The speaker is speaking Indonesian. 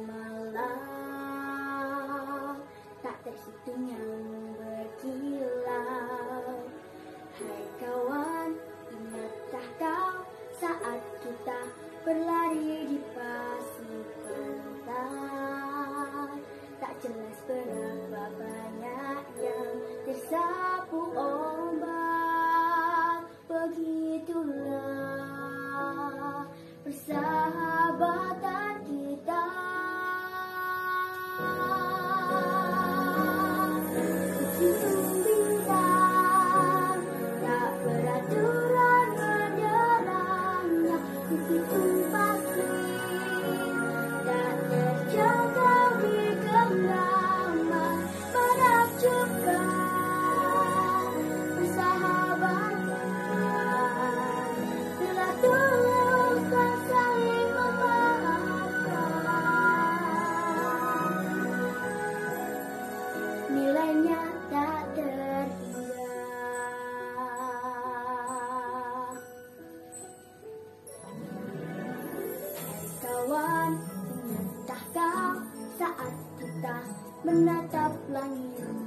malam, tak terhitung yang berkilau. Hai kawan, ingatkah kau saat kita berlari di pasir pantai? Tak jelas berapa banyak yang tersapu ombak. Begitulah persahabatan kita. Meskipun bintang tak beraturan menyerangnya, meskipun pasti tak terjangkau di genggaman, menakjubkan persahabatan bila tulus dan saling memaafkan. Nilainya tak terhingga. Hai kawan, ingatkah kau saat kita menatap langit